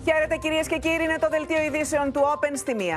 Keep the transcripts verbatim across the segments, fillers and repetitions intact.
Χαίρετε κυρίες και κύριοι, είναι το δελτίο ειδήσεων του Open στη μία.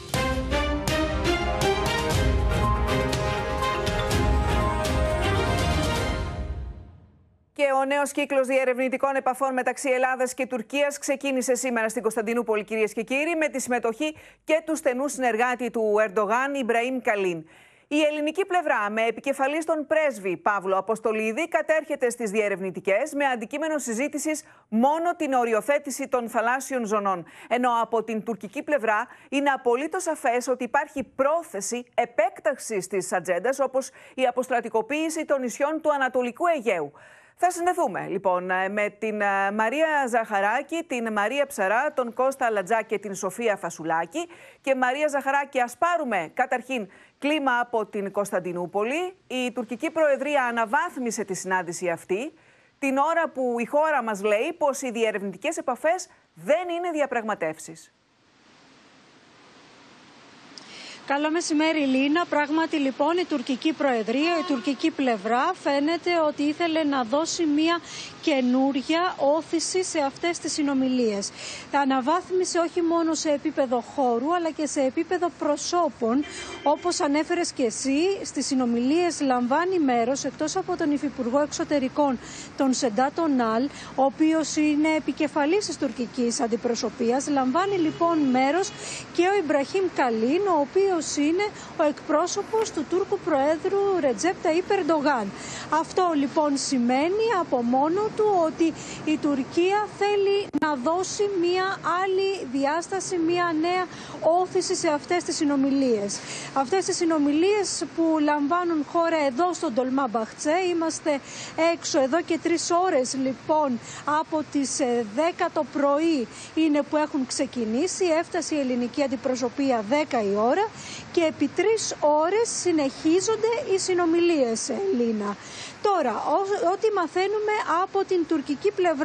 Και ο νέος κύκλος διερευνητικών επαφών μεταξύ Ελλάδας και Τουρκίας ξεκίνησε σήμερα στην Κωνσταντινούπολη, κυρίες και κύριοι, με τη συμμετοχή και του στενού συνεργάτη του Ερντογάν, Ιμπραήμ Καλίν. Η ελληνική πλευρά, με επικεφαλής τον πρέσβη Παύλο Αποστολίδη, κατέρχεται στις διερευνητικές με αντικείμενο συζήτησης μόνο την οριοθέτηση των θαλάσσιων ζωνών. Ενώ από την τουρκική πλευρά είναι απολύτως σαφές ότι υπάρχει πρόθεση επέκταξης της ατζέντας, όπως η αποστρατικοποίηση των νησιών του Ανατολικού Αιγαίου. Θα συνδεθούμε λοιπόν με την Μαρία Ζαχαράκη, την Μαρία Ψαρά, τον Κώστα Λατζά και την Σοφία Φασουλάκη. Και Μαρία Ζαχαράκη, ας πάρουμε καταρχήν κλίμα από την Κωνσταντινούπολη. Η τουρκική προεδρία αναβάθμισε τη συνάντηση αυτή την ώρα που η χώρα μας λέει πως οι διερευνητικές επαφές δεν είναι διαπραγματεύσεις. Καλό μεσημέρι, Λίνα. Πράγματι, λοιπόν, η τουρκική προεδρία, η τουρκική πλευρά φαίνεται ότι ήθελε να δώσει μια καινούρια όθηση σε αυτές τις συνομιλίες. Αναβάθμισε όχι μόνο σε επίπεδο χώρου, αλλά και σε επίπεδο προσώπων. Όπως ανέφερες και εσύ, στις συνομιλίες λαμβάνει μέρος, εκτός από τον Υφυπουργό Εξωτερικών, τον Σεντάτ Ονάλ, ο οποίος είναι επικεφαλής της τουρκικής αντιπροσωπείας. Λαμβάνει λοιπόν μέρος και ο Ιμπραήμ Καλίν, ο οποίος είναι ο εκπρόσωπος του Τούρκου Προέδρου Ρετζέπ Ταΐπ Ερντογάν. Αυτό λοιπόν σημαίνει από μόνο του ότι η Τουρκία θέλει να δώσει μία άλλη διάσταση, μία νέα όθηση σε αυτές τις συνομιλίες. Αυτές τις συνομιλίες που λαμβάνουν χώρα εδώ στον Ντολμαμπαχτσέ, είμαστε έξω εδώ και τρεις ώρες λοιπόν από τις δέκα το πρωί είναι που έχουν ξεκινήσει, έφτασε η ελληνική αντιπροσωπεία δέκα η ώρα και επί τρεις ώρες συνεχίζονται οι συνομιλίες, Λίνα. Τώρα, ό,τι μαθαίνουμε από την τουρκική πλευρά,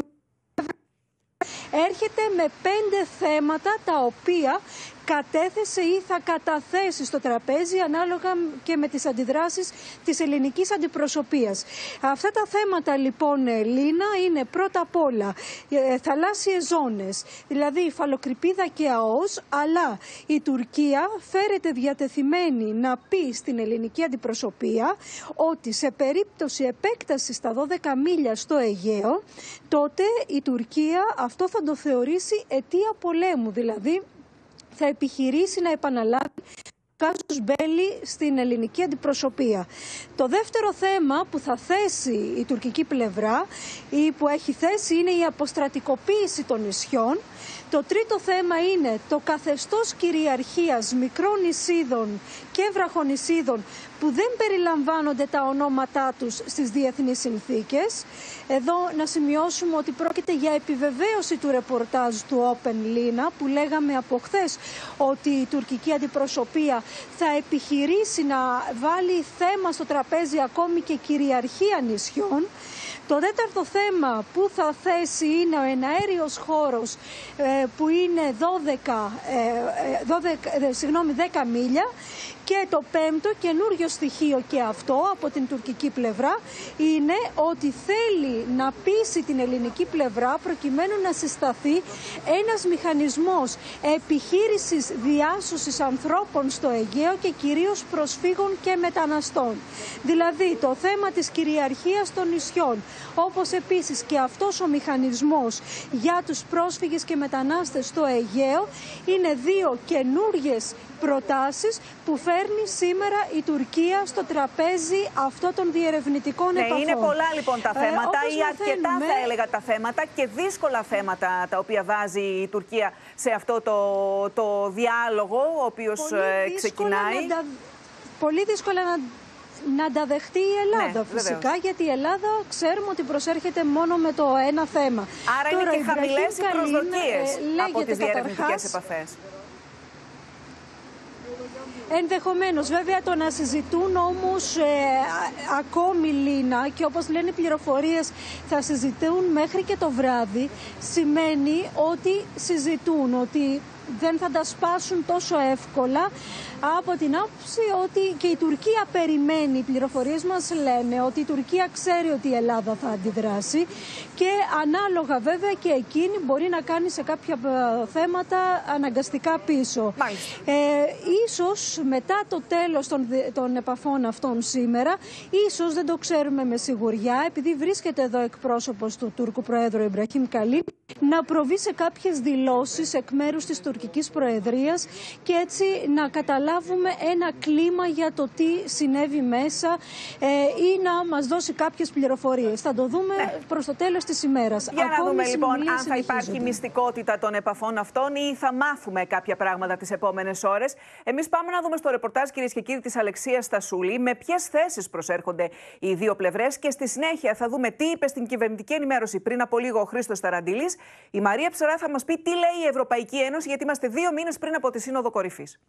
έρχεται με πέντε θέματα τα οποία κατέθεσε ή θα καταθέσει στο τραπέζι ανάλογα και με τις αντιδράσεις της ελληνικής αντιπροσωπείας. Αυτά τα θέματα λοιπόν, Λίνα, είναι πρώτα απ' όλα ε, θαλάσσιες ζώνες, δηλαδή η Φαλοκρηπίδα και ΑΟΣ, αλλά η Τουρκία φέρεται διατεθειμένη να πει στην ελληνική αντιπροσωπεία ότι σε περίπτωση επέκτασης στα δώδεκα μίλια στο Αιγαίο, τότε η Τουρκία αυτό θα το θεωρήσει αιτία πολέμου, δηλαδή θα επιχειρήσει να επαναλάβει κάζους μπέλι στην ελληνική αντιπροσωπεία. Το δεύτερο θέμα που θα θέσει η τουρκική πλευρά ή που έχει θέσει είναι η αποστρατικοποίηση των νησιών. Το τρίτο θέμα είναι το καθεστώς κυριαρχίας μικρών νησίδων και βραχονησίδων που δεν περιλαμβάνονται τα ονόματά τους στις διεθνείς συνθήκες. Εδώ να σημειώσουμε ότι πρόκειται για επιβεβαίωση του ρεπορτάζ του Open, Λίνα, που λέγαμε από χθες ότι η τουρκική αντιπροσωπεία θα επιχειρήσει να βάλει θέμα στο τραπέζι ακόμη και κυριαρχία νησιών. Το τέταρτο θέμα που θα θέσει είναι ο εναέριος χώρος ε, που είναι δώδεκα, ε, δώδεκα, συγγνώμη, δέκα μίλια. Και το πέμπτο καινούριο στοιχείο και αυτό από την τουρκική πλευρά είναι ότι θέλει να πείσει την ελληνική πλευρά προκειμένου να συσταθεί ένας μηχανισμός επιχείρησης διάσωσης ανθρώπων στο Αιγαίο και κυρίως προσφύγων και μεταναστών. Δηλαδή το θέμα της κυριαρχίας των νησιών, όπως επίσης και αυτός ο μηχανισμός για τους πρόσφυγες και μετανάστες στο Αιγαίο, είναι δύο καινούριες προτάσεις που φέρνει σήμερα η Τουρκία στο τραπέζι αυτών των διερευνητικών ναι, επαφών. Είναι πολλά λοιπόν τα θέματα ε, ή αρκετά μαθαίνουμε... θα έλεγα τα θέματα και δύσκολα θέματα τα οποία βάζει η Τουρκία σε αυτό το, το διάλογο ο οποίος ξεκινάει. Να, πολύ δύσκολα να να τα δεχτεί η Ελλάδα, ναι, φυσικά, βεβαίως. Γιατί η Ελλάδα ξέρουμε ότι προσέρχεται μόνο με το ένα θέμα. Άρα Τώρα, είναι και χαμηλές οι προσδοκίες ε, από τις διερευνητικές επαφές. Ενδεχομένως, βέβαια, το να συζητούν όμως ε, ακόμη, Λίνα, και όπως λένε οι πληροφορίες θα συζητούν μέχρι και το βράδυ, σημαίνει ότι συζητούν, ότι δεν θα τα σπάσουν τόσο εύκολα, από την άποψη ότι και η Τουρκία περιμένει. Οι πληροφορίες μας λένε ότι η Τουρκία ξέρει ότι η Ελλάδα θα αντιδράσει και ανάλογα βέβαια και εκείνη μπορεί να κάνει σε κάποια θέματα αναγκαστικά πίσω. Ε, ίσως μετά το τέλος των, των επαφών αυτών σήμερα, ίσως δεν το ξέρουμε με σιγουριά, επειδή βρίσκεται εδώ εκπρόσωπος του Τούρκου Προέδρου Ιμπραχήμ Καλίν, να προβεί σε κάποιες δηλώσεις εκ μέρους της τουρκικής προεδρίας και έτσι να καταλάβουμε ένα κλίμα για το τι συνέβη μέσα ε, ή να μας δώσει κάποιες πληροφορίες. Θα το δούμε ναι. προς το τέλος της ημέρας. Για Ακόμη να δούμε λοιπόν αν θα συνεχίζονται. υπάρχει μυστικότητα των επαφών αυτών ή θα μάθουμε κάποια πράγματα τις επόμενες ώρες. Εμείς πάμε να δούμε στο ρεπορτάζ, κυρίες και κύριοι, της Αλεξίας Στασούλη, με ποιες θέσεις προσέρχονται οι δύο πλευρές και στη συνέχεια θα δούμε τι είπε στην κυβερνητική ενημέρωση πριν από λίγο ο Χρήστος Ταραντήλης. Η Μαρία Ψαρά θα μας πει τι λέει η Ευρωπαϊκή Ένωση, γιατί είμαστε δύο μήνες πριν από τη Σύνοδο Κορυφής.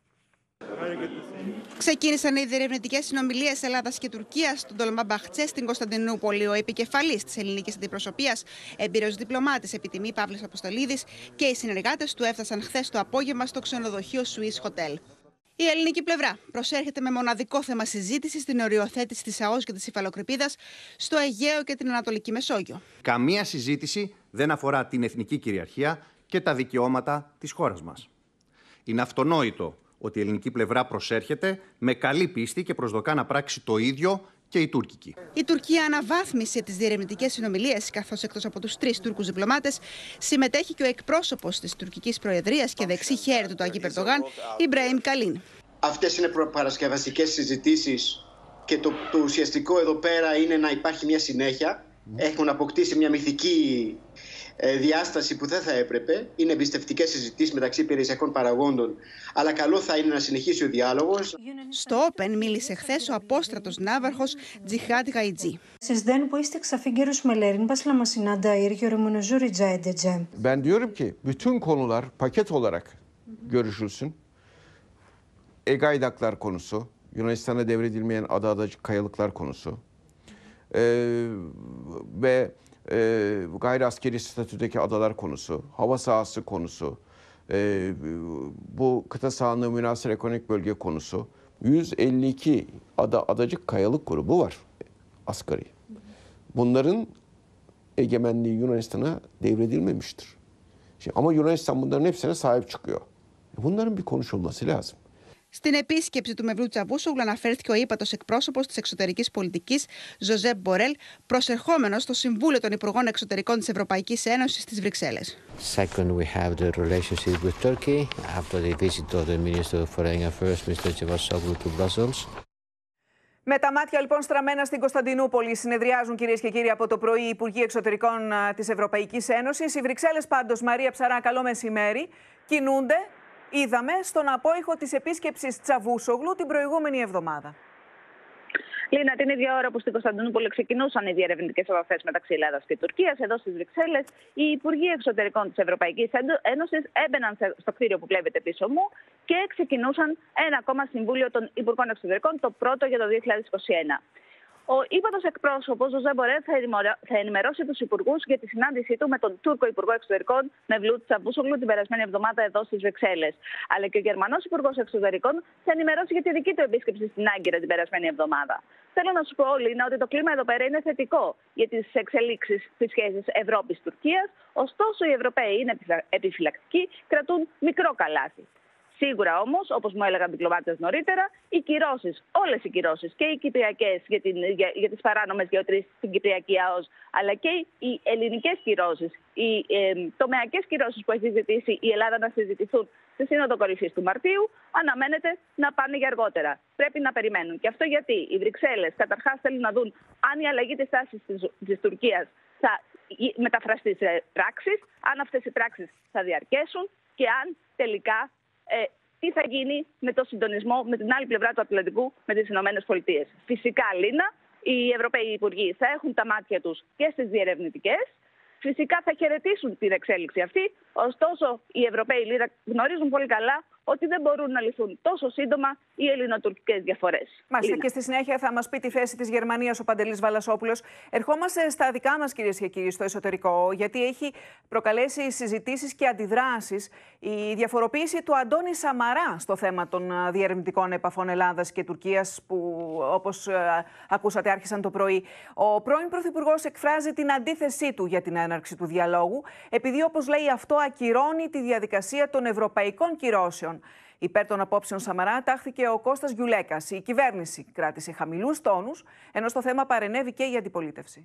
Ξεκίνησαν οι διερευνητικές συνομιλίες Ελλάδας και Τουρκίας στον Ντολμαμπαχτσέ στην Κωνσταντινούπολη. Ο επικεφαλής της ελληνικής αντιπροσωπείας, έμπειρος διπλωμάτης επί τιμή Παύλος Αποστολίδης, και οι συνεργάτες του έφτασαν χθες το απόγευμα στο ξενοδοχείο Swiss Hotel. Η ελληνική πλευρά προσέρχεται με μοναδικό θέμα συζήτηση στην οριοθέτηση της ΑΟΣ και της Υφαλοκρηπίδας στο Αιγαίο και την Ανατολική Μεσόγειο. Καμία συζήτηση δεν αφορά την εθνική κυριαρχία και τα δικαιώματα της χώρας μας. Είναι αυτονόητο ότι η ελληνική πλευρά προσέρχεται με καλή πίστη και προσδοκά να πράξει το ίδιο και η τουρκική. Η Τουρκία αναβάθμισε τις διερευνητικές συνομιλίες, καθώς εκτός από τους τρεις Τούρκους διπλωμάτες συμμετέχει και ο εκπρόσωπος της τουρκικής προεδρίας και δεξί χέρι του Ταγί Ερντογάν, Ιμπραήμ Καλίν. Αυτές είναι προπαρασκευαστικές συζητήσεις και το, το ουσιαστικό εδώ πέρα είναι να υπάρχει μια συνέχεια. Έχουν αποκτήσει μια μυθική ε, διάσταση που δεν θα έπρεπε. Είναι εμπιστευτικές συζητήσεις μεταξύ περιουσιακών παραγόντων, αλλά καλό θα είναι να συνεχίσει ο διάλογος. Στο Open μίλησε χθες ο απόστρατος ναύαρχος Τζιχάτ Γαϊτζή. Sizden bu istiksafı görüşmelerin başlamasına dair yorumunuzu rica edeceğim. Ben diyorum ki bütün konular paket olarak görüşülsün. Egaydaklar konusu, Yunanistan'a devredilmeyen ada adacık kayalıklar konusu ee, ve e, gayri askeri statüdeki adalar konusu, hava sahası konusu, e, bu kıta sahanlığı münhasır ekonomik bölge konusu, yüz elli iki ada adacık kayalık grubu var asgari. Bunların egemenliği Yunanistan'a devredilmemiştir. Şimdi, ama Yunanistan bunların hepsine sahip çıkıyor. Bunların bir konuşulması lazım. Στην επίσκεψη του Μευλού Τσαβούσογλου αναφέρθηκε ο ύπατος εκπρόσωπος της εξωτερικής πολιτικής, Ζωζέπ Μπορέλ, προσερχόμενος στο Συμβούλιο των Υπουργών Εξωτερικών της Ευρωπαϊκής Ένωσης στις Βρυξέλλες. Second, we have the relationship with Turkey after the visit of the Minister of Foreign Affairs, Mister Çavuşoğlu, to Brussels. Με τα μάτια λοιπόν στραμμένα στην Κωνσταντινούπολη, συνεδριάζουν, κυρίες και κύριοι, από το πρωί οι Υπουργοί Εξωτερικών της Ευρωπαϊκής Ένωσης. Οι Βρυξέλλες πάντως, Μαρία Ψαρά, καλό μεσημέρι, κινούνται. Είδαμε στον απόϊχο της επίσκεψης Τσαβούσογλου την προηγούμενη εβδομάδα. Λίνα, την ίδια ώρα που στην Κωνσταντινούπολη ξεκινούσαν οι διερευνητικές επαφές μεταξύ Ελλάδας και Τουρκίας, εδώ στις Βρυξέλλες, οι Υπουργοί Εξωτερικών της Ευρωπαϊκής Ένωσης έμπαιναν στο κτίριο που βλέπετε πίσω μου και ξεκινούσαν ένα ακόμα Συμβούλιο των Υπουργών Εξωτερικών, το πρώτο για το δύο χιλιάδες είκοσι ένα. Ο ύπατος εκπρόσωπος, Ζωζέπ Μπορέλ, θα ενημερώσει τους υπουργούς για τη συνάντησή του με τον Τούρκο Υπουργό Εξωτερικών, Μευλούτ Τσαβούσογλου, την περασμένη εβδομάδα εδώ στις Βρυξέλλες. Αλλά και ο Γερμανός Υπουργός Εξωτερικών θα ενημερώσει για τη δική του επίσκεψη στην Άγκυρα την περασμένη εβδομάδα. Θέλω να σου πω, Λίνα, ότι το κλίμα εδώ πέρα είναι θετικό για τις εξελίξεις στις σχέσεις Ευρώπης-Τουρκίας. Ωστόσο, οι Ευρωπαίοι είναι επιφυλακτικοί, κρατούν μικρό καλάθι. Σίγουρα όμως, όπως μου έλεγαν διπλωμάτες νωρίτερα, οι κυρώσεις, όλες οι κυρώσεις, και οι κυπριακές για, την, για, για τις παράνομες γεωτρήσεις στην Κυπριακή ΑΟΣ, αλλά και οι ελληνικές κυρώσεις, οι ε, τομεακές κυρώσεις που έχει ζητήσει η Ελλάδα να συζητηθούν στη Σύνοδο Κορυφής του Μαρτίου, αναμένεται να πάνε για αργότερα. Πρέπει να περιμένουν. Και αυτό γιατί οι Βρυξέλλες καταρχάς θέλουν να δουν αν η αλλαγή της τάσης της, της Τουρκίας θα μεταφραστεί σε πράξεις, αν αυτές οι πράξεις θα διαρκέσουν και αν τελικά Ε, τι θα γίνει με το συντονισμό με την άλλη πλευρά του Ατλαντικού, με τις Ηνωμένες Πολιτείες. Φυσικά, Λίνα, οι Ευρωπαίοι Υπουργοί θα έχουν τα μάτια τους και στις διερευνητικές. Φυσικά θα χαιρετήσουν την εξέλιξη αυτή. Ωστόσο, οι Ευρωπαίοι, Λίνα, γνωρίζουν πολύ καλά ότι δεν μπορούν να λυθούν τόσο σύντομα οι ελληνοτουρκικές διαφορές. Μάλιστα, και στη συνέχεια θα μας πει τη θέση της Γερμανίας ο Παντελής Βαλασόπουλος. Ερχόμαστε στα δικά μας, κυρίες και κύριοι, στο εσωτερικό, γιατί έχει προκαλέσει συζητήσεις και αντιδράσεις η διαφοροποίηση του Αντώνη Σαμαρά στο θέμα των διερευνητικών επαφών Ελλάδας και Τουρκίας, που όπως ακούσατε άρχισαν το πρωί. Ο πρώην Πρωθυπουργός εκφράζει την αντίθεσή του για την έναρξη του διαλόγου, επειδή, όπως λέει, αυτό ακυρώνει τη διαδικασία των ευρωπαϊκών κυρώσεων. Υπέρ των απόψεων Σαμαρά τάχθηκε ο Κώστας Γκιουλέκας. Η κυβέρνηση κράτησε χαμηλούς τόνους, ενώ στο θέμα παρενέβη και η αντιπολίτευση.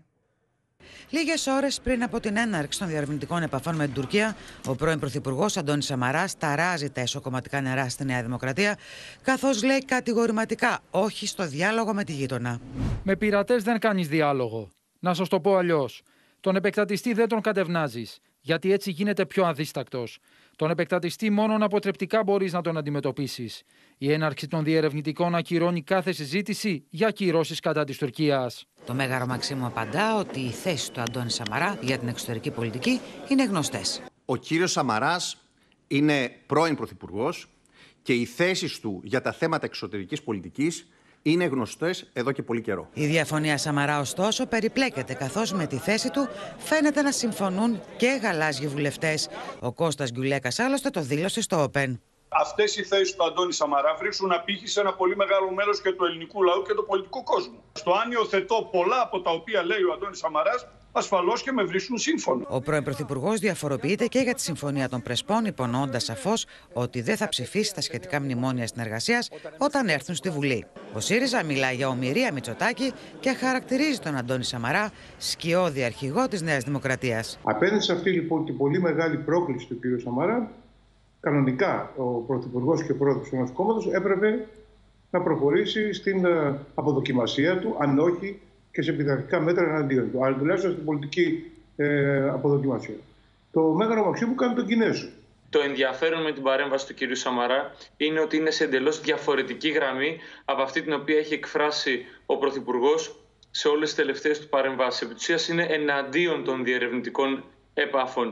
Λίγες ώρες πριν από την έναρξη των διαρευνητικών επαφών με την Τουρκία, ο πρώην Πρωθυπουργός Αντώνης Σαμαράς ταράζει τα εσωκομματικά νερά στη Νέα Δημοκρατία, καθώς λέει κατηγορηματικά όχι στο διάλογο με τη γείτονα. Με πειρατές δεν κάνεις διάλογο. Να σας το πω αλλιώς. Τον επεκτατιστή δεν τον κατευνάζεις, γιατί έτσι γίνεται πιο αδίστακτος. Τον επεκτατιστή μόνον αποτρεπτικά μπορείς να τον αντιμετωπίσεις. Η έναρξη των διερευνητικών ακυρώνει κάθε συζήτηση για κυρώσεις κατά της Τουρκίας. Το Μέγαρο Μαξίμου απαντά ότι οι θέσεις του Αντώνη Σαμαρά για την εξωτερική πολιτική είναι γνωστές. Ο κύριος Σαμαράς είναι πρώην πρωθυπουργός και οι θέσεις του για τα θέματα εξωτερικής πολιτικής είναι γνωστές εδώ και πολύ καιρό. Η διαφωνία Σαμαρά, ωστόσο, περιπλέκεται, καθώς με τη θέση του φαίνεται να συμφωνούν και γαλάζιοι βουλευτές. Ο Κώστας Γκιουλέκας άλλωστε το δήλωσε στο Open. Αυτές οι θέσεις του Αντώνη Σαμαρά βρίσκουν απήχηση σε ένα πολύ μεγάλο μέρος και του ελληνικού λαού και του πολιτικού κόσμου. Στο αν υιοθετώ πολλά από τα οποία λέει ο Αντώνης Σαμαράς, ασφαλώς και με βρίσκουν σύμφωνο. Ο πρώην Πρωθυπουργός διαφοροποιείται και για τη Συμφωνία των Πρεσπών, υπονοώντας σαφώς ότι δεν θα ψηφίσει τα σχετικά μνημόνια συνεργασίας όταν έρθουν στη Βουλή. Ο ΣΥΡΙΖΑ μιλάει για ομηρία Μητσοτάκη και χαρακτηρίζει τον Αντώνη Σαμαρά σκιώδη αρχηγό της Νέας Δημοκρατίας. Απέναντι σε αυτή λοιπόν την πολύ μεγάλη πρόκληση του κ. Σαμαρά, κανονικά ο Πρωθυπουργός και ο Πρόεδρος ενός κόμματος έπρεπε να προχωρήσει στην αποδοκιμασία του, αν όχι και σε πειθαρχικά μέτρα εναντίον του, αλλά τουλάχιστον στην πολιτική ε, αποδοκιμασία. Το Μέγαρο Μαξίμου κάνει τον Κινέζο. Το ενδιαφέρον με την παρέμβαση του κ. Σαμαρά είναι ότι είναι σε εντελώς διαφορετική γραμμή από αυτή την οποία έχει εκφράσει ο Πρωθυπουργός σε όλες τις τελευταίες του παρεμβάσεις. Επί της ουσίας είναι εναντίον των διερευνητικών επαφών.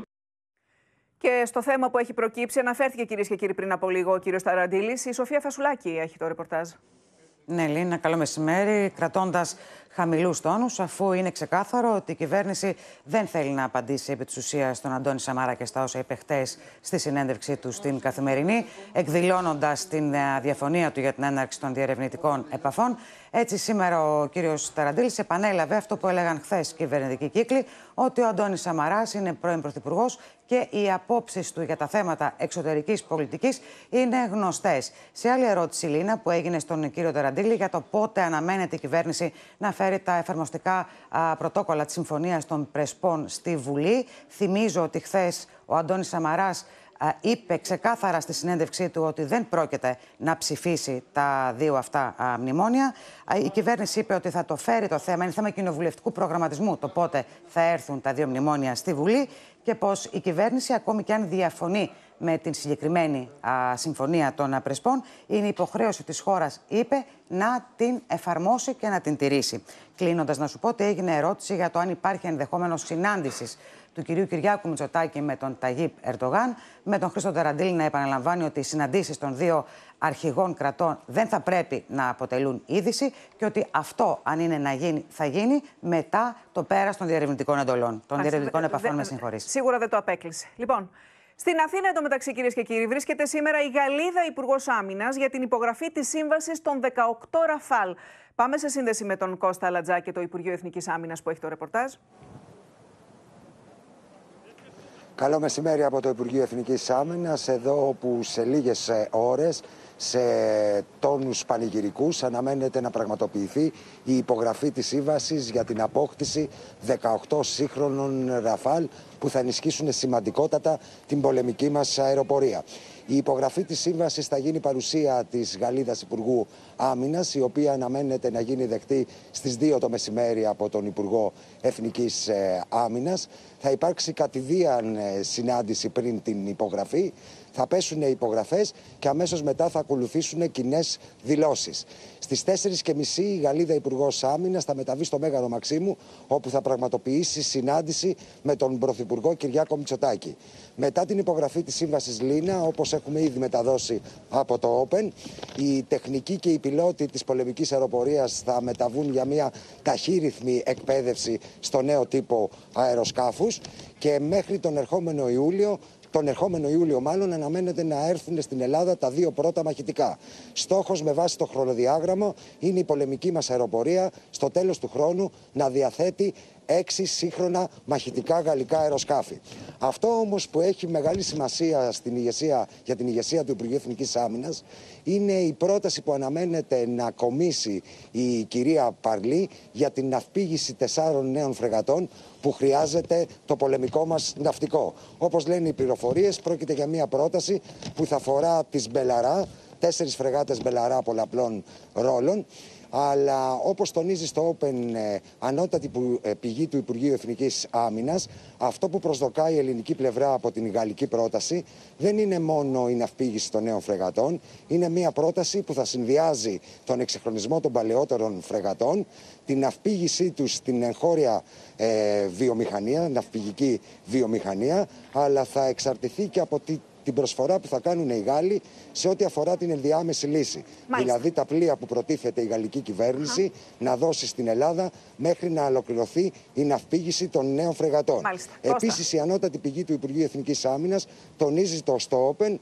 Και στο θέμα που έχει προκύψει, αναφέρθηκε, κυρίες και κύριοι, πριν από λίγο ο κύριος Ταραντήλης. Η Σοφία Φασουλάκη έχει το ρεπορτάζ. Ναι, Λίνα, καλό μεσημέρι. Κρατώντας χαμηλούς τόνους, αφού είναι ξεκάθαρο ότι η κυβέρνηση δεν θέλει να απαντήσει επί της ουσίας στον Αντώνη Σαμαρά και στα όσα είπε χτες στη συνέντευξή του στην Καθημερινή, εκδηλώνοντας την διαφωνία του για την έναρξη των διερευνητικών επαφών. Έτσι, σήμερα ο κύριος Ταραντήλης επανέλαβε αυτό που έλεγαν χθες οι κυβερνητικοί κύκλοι, ότι ο Αντώνης Σαμαράς είναι πρώην πρωθυπουργός και οι απόψεις του για τα θέματα εξωτερικής πολιτικής είναι γνωστές. Σε άλλη ερώτηση, Λίνα, που έγινε στον κύριο Ταραντήλη για το πότε αναμένεται η κυβέρνηση να φέρει τα εφαρμοστικά α, πρωτόκολλα της Συμφωνίας των Πρεσπών στη Βουλή, θυμίζω ότι χθες ο Αντώνης Σαμαράς είπε ξεκάθαρα στη συνέντευξή του ότι δεν πρόκειται να ψηφίσει τα δύο αυτά α, μνημόνια. Η κυβέρνηση είπε ότι θα το φέρει το θέμα, είναι θέμα κοινοβουλευτικού προγραμματισμού, το πότε θα έρθουν τα δύο μνημόνια στη Βουλή και πως η κυβέρνηση, ακόμη και αν διαφωνεί με την συγκεκριμένη α, συμφωνία των α, Πρεσπών, είναι υποχρέωση της χώρας, είπε, να την εφαρμόσει και να την τηρήσει. Κλείνοντας, να σου πω ότι έγινε ερώτηση για το αν υπάρχει ενδεχόμενο συνάντησης του κυρίου Κυριάκου Μητσοτάκη με τον Ταγίπ Ερντογάν, με τον Χρήστο Ταραντήλη να επαναλαμβάνει ότι οι συναντήσεις των δύο αρχηγών κρατών δεν θα πρέπει να αποτελούν είδηση και ότι αυτό, αν είναι να γίνει, θα γίνει μετά το πέρας των διερευνητικών εντολών, των διερευνητικών επαφών, με συγχωρείς. Σίγουρα δεν το απέκλεισε. Λοιπόν, στην Αθήνα, εντωμεταξύ, κυρίες και κύριοι, βρίσκεται σήμερα η Γαλλίδα Υπουργός Άμυνας για την υπογραφή της σύμβασης των δεκαοκτώ Ραφάλ. Πάμε σε σύνδεση με τον Κώστα Αλατζά και το Υπουργείο Εθνικής Άμυνας που έχει το ρεπορτάζ. Καλό μεσημέρι από το Υπουργείο Εθνικής Άμυνας, εδώ όπου σε λίγες ώρες, σε τόνους πανηγυρικούς, αναμένεται να πραγματοποιηθεί η υπογραφή της σύμβασης για την απόκτηση δεκαοκτώ σύγχρονων Ραφάλ που θα ενισχύσουν σημαντικότατα την πολεμική μας αεροπορία. Η υπογραφή της σύμβασης θα γίνει παρουσία της Γαλλίδας Υπουργού Άμυνας, η οποία αναμένεται να γίνει δεκτή στις δύο το μεσημέρι από τον Υπουργό Εθνικής Άμυνας. Θα υπάρξει κατηδίαν συνάντηση πριν την υπογραφή, θα πέσουν υπογραφές και αμέσως μετά θα ακολουθήσουν κοινές δηλώσεις. Στις τέσσερις και μισή η Γαλλίδα Υπουργός Άμυνας θα μεταβεί στο Μέγαρο Μαξίμου, όπου θα πραγματοποιήσει συνάντηση με τον Πρωθυπουργό Πρωθυπουργό Κυριάκο Μητσοτάκη. Μετά την υπογραφή της Σύμβασης Λίνα, όπως έχουμε ήδη μεταδώσει από το Open, οι τεχνικοί και οι πιλότοι της πολεμικής αεροπορίας θα μεταβούν για μια ταχύρυθμη εκπαίδευση στο νέο τύπο αεροσκάφους και μέχρι τον ερχόμενο Ιούλιο Τον ερχόμενο Ιούλιο μάλλον αναμένεται να έρθουν στην Ελλάδα τα δύο πρώτα μαχητικά. Στόχος με βάση το χρονοδιάγραμμα είναι η πολεμική μας αεροπορία στο τέλος του χρόνου να διαθέτει έξι σύγχρονα μαχητικά γαλλικά αεροσκάφη. Αυτό όμως που έχει μεγάλη σημασία στην ηγεσία, για την ηγεσία του Υπουργείου Εθνικής Άμυνας είναι η πρόταση που αναμένεται να κομίσει η κυρία Παρλή για την ναυπήγηση τεσσάρων νέων φρεγατών που χρειάζεται το πολεμικό μας ναυτικό. Όπως λένε οι πληροφορίες, πρόκειται για μια πρόταση που θα αφορά τις Μπελαρά, τέσσερις φρεγάτες Μπελαρά πολλαπλών ρόλων. Αλλά όπως τονίζει στο Open ε, ανώτατη που, ε, πηγή του Υπουργείου Εθνικής Άμυνας, αυτό που προσδοκάει η ελληνική πλευρά από την γαλλική πρόταση δεν είναι μόνο η ναυπήγηση των νέων φρεγατών, είναι μια πρόταση που θα συνδυάζει τον εξυγχρονισμό των παλαιότερων φρεγατών, την ναυπήγησή τους στην εγχώρια ε, βιομηχανία, ναυπηγική βιομηχανία, αλλά θα εξαρτηθεί και από τη την προσφορά που θα κάνουν οι Γάλλοι σε ό,τι αφορά την ενδιάμεση λύση. Μάλιστα. Δηλαδή τα πλοία που προτίθεται η γαλλική κυβέρνηση uh-huh. να δώσει στην Ελλάδα μέχρι να ολοκληρωθεί η ναυπήγηση των νέων φρεγατών. Επίσης, η ανώτατη πηγή του Υπουργείου Εθνικής Άμυνας τονίζει το στο Open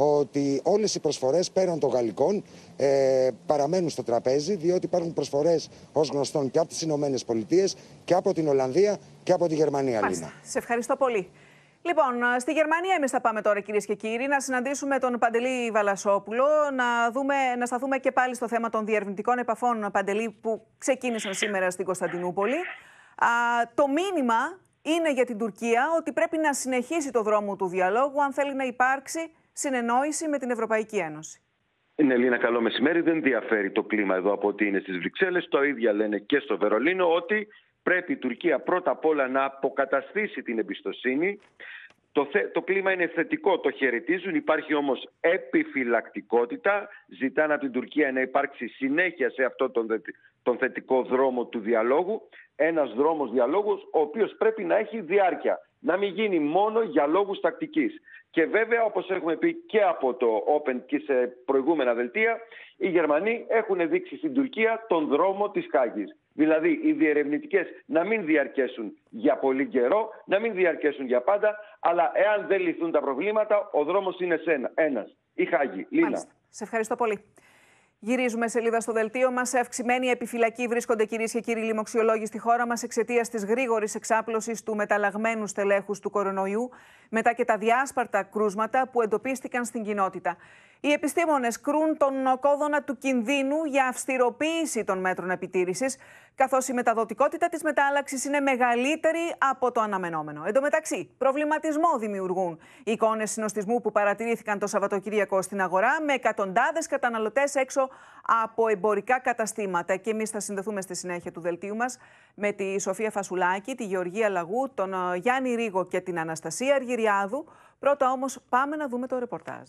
ότι όλες οι προσφορές πέραν των γαλλικών ε, παραμένουν στο τραπέζι, διότι υπάρχουν προσφορές ως γνωστόν και από τις Ηνωμένες Πολιτείες και από την Ολλανδία και από τη Γερμανία. Λίνα. Σε ευχαριστώ πολύ. Λοιπόν, στη Γερμανία εμείς θα πάμε τώρα, κυρίες και κύριοι, να συναντήσουμε τον Παντελή Βαλασόπουλο, να, δούμε, να σταθούμε και πάλι στο θέμα των διερευνητικών επαφών, Παντελή, που ξεκίνησαν σήμερα στην Κωνσταντινούπολη. Α, το μήνυμα είναι για την Τουρκία ότι πρέπει να συνεχίσει το δρόμο του διαλόγου αν θέλει να υπάρξει συνεννόηση με την Ευρωπαϊκή Ένωση. Είναι, Ελίνα, καλό μεσημέρι. Δεν διαφέρει το κλίμα εδώ από ότι είναι στις Βρυξέλλες. Το ίδιο λένε και στο Βερολίνο, ότι πρέπει η Τουρκία πρώτα απ' όλα να αποκαταστήσει την εμπιστοσύνη. Το, θε, το κλίμα είναι θετικό, το χαιρετίζουν. Υπάρχει όμως επιφυλακτικότητα. Ζητάνε από την Τουρκία να υπάρξει συνέχεια σε αυτόν τον, τον θετικό δρόμο του διαλόγου. Ένας δρόμος διαλόγου, ο οποίος πρέπει να έχει διάρκεια. Να μην γίνει μόνο για λόγους τακτικής. Και βέβαια, όπως έχουμε πει και από το Open και σε προηγούμενα δελτία, οι Γερμανοί έχουν δείξει στην Τουρκία τον δρόμο της Χάγης. Δηλαδή, οι διερευνητικές να μην διαρκέσουν για πολύ καιρό, να μην διαρκέσουν για πάντα, αλλά εάν δεν λυθούν τα προβλήματα, ο δρόμος είναι σένα, ένας. Η Χάγη. Λίνα. Μάλιστα. Σε ευχαριστώ πολύ. Γυρίζουμε σελίδα στο δελτίο μας. Σε αυξημένη επιφυλακή βρίσκονται, κυρίες και κύριοι, λοιμοξιολόγοι στη χώρα μας εξαιτίας της γρήγορης εξάπλωσης του μεταλλαγμένου στελέχους του κορονοϊού, μετά και τα διάσπαρτα κρούσματα που εντοπίστηκαν στην κοινότητα. Οι επιστήμονες κρούν τον κόδωνα του κινδύνου για αυστηροποίηση των μέτρων επιτήρησης, καθώς η μεταδοτικότητα της μετάλλαξης είναι μεγαλύτερη από το αναμενόμενο. Εν τω μεταξύ, προβληματισμό δημιουργούν οι εικόνες συνοστισμού που παρατηρήθηκαν το Σαββατοκύριακο στην αγορά, με εκατοντάδες καταναλωτές έξω από εμπορικά καταστήματα. Και εμείς θα συνδεθούμε στη συνέχεια του δελτίου μας με τη Σοφία Φασουλάκη, τη Γεωργία Λαγού, τον Γιάννη Ρίγο και την Αναστασία Αργυριάδου. Πρώτα όμως πάμε να δούμε το ρεπορτάζ.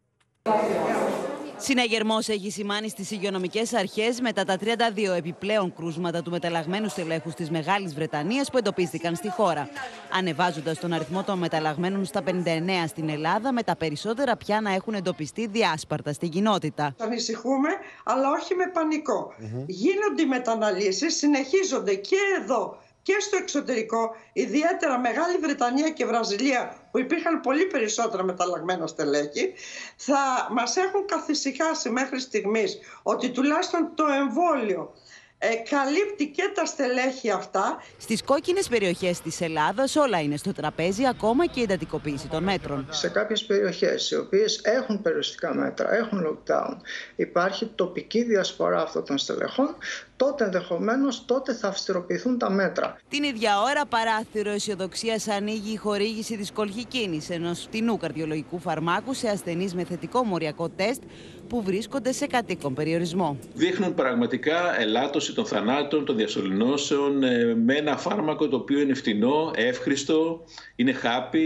Συναγερμός έχει σημάνει στις υγειονομικές αρχές μετά τα τριάντα δύο επιπλέον κρούσματα του μεταλλαγμένου στελέχους της Μεγάλης Βρετανίας που εντοπίστηκαν στη χώρα, ανεβάζοντας τον αριθμό των μεταλλαγμένων στα πενήντα εννέα στην Ελλάδα, με τα περισσότερα πια να έχουν εντοπιστεί διάσπαρτα στην κοινότητα. Ανησυχούμε, αλλά όχι με πανικό. Mm-hmm. Γίνονται οι μεταναλύσεις, συνεχίζονται και εδώ και στο εξωτερικό, ιδιαίτερα Μεγάλη Βρετανία και Βραζιλία, που υπήρχαν πολύ περισσότερα μεταλλαγμένα στελέχη, θα μας έχουν καθησυχάσει μέχρι στιγμής ότι τουλάχιστον το εμβόλιο Ε, καλύπτει και τα στελέχη αυτά. Στις κόκκινες περιοχές της Ελλάδας όλα είναι στο τραπέζι, ακόμα και η εντατικοποίηση των μέτρων. Σε κάποιες περιοχές οι οποίες έχουν περιοριστικά μέτρα, έχουν lockdown, υπάρχει τοπική διασπορά αυτών των στελεχών, τότε ενδεχομένως τότε θα αυστηροποιηθούν τα μέτρα. Την ίδια ώρα, παράθυρο αισιοδοξίας ανοίγει η χορήγηση της κολχικίνης, ενός φτηνού καρδιολογικού φαρμάκου σε ασθενείς με θετικό μοριακό τεστ που βρίσκονται σε κατοίκον περιορισμό. Δείχνουν πραγματικά ελάττωση των θανάτων, των διασωληνώσεων, με ένα φάρμακο το οποίο είναι φτηνό, εύχριστο, είναι χάπι,